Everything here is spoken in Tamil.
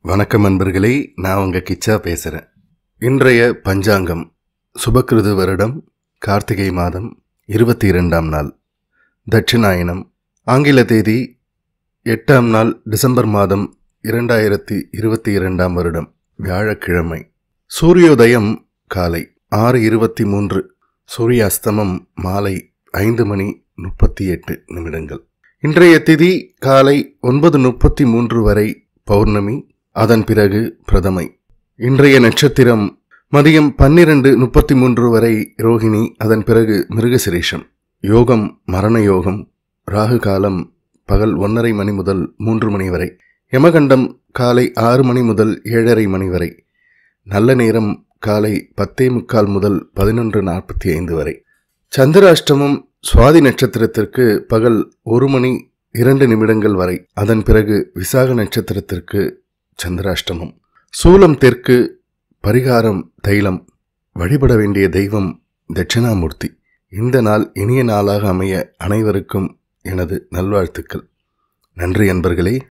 வணக்கம் நண்பர்களே, நான் உங்கள் கிச்சா பேசுகிறேன். இன்றைய பஞ்சாங்கம் சுபக்கிருது வருடம் கார்த்திகை மாதம் 22ஆம் நாள், தட்சிணாயனம். ஆங்கில தேதி 8ஆம் நாள் டிசம்பர் மாதம் 2022ஆம் வருடம், வியாழக்கிழமை. சூரியோதயம் காலை 6:23, சூரியாஸ்தமம் மாலை 5:38. இன்றைய திதி காலை 9:33 வரை பௌர்ணமி, அதன் பிறகு பிரதமை. இன்றைய நட்சத்திரம் மதியம் 12:33 வரை ரோகிணி, அதன் பிறகு மிருகசிரீஷம். யோகம் மரண யோகம். ராகு காலம் பகல் 1:30 மணி முதல் 3 மணி வரை. யமகண்டம் காலை 6 மணி முதல் 7:30 மணி வரை. நல்ல நேரம் காலை 10:45 முதல் 11:45 வரை. சந்திராஷ்டமம் சுவாதி நட்சத்திரத்திற்கு பகல் 1 மணி 2 வரை. அதன் பிறகு விசாக நட்சத்திரத்திற்கு சந்திராஷ்டமம். சூலம் தெற்கு. பரிகாரம் தைலம். வழிபட வேண்டிய தெய்வம் தட்சிணாமூர்த்தி. இந்த நாள் இனிய நாளாக அமைய அனைவருக்கும் எனது நல்வாழ்த்துக்கள். நன்றி நண்பர்களே.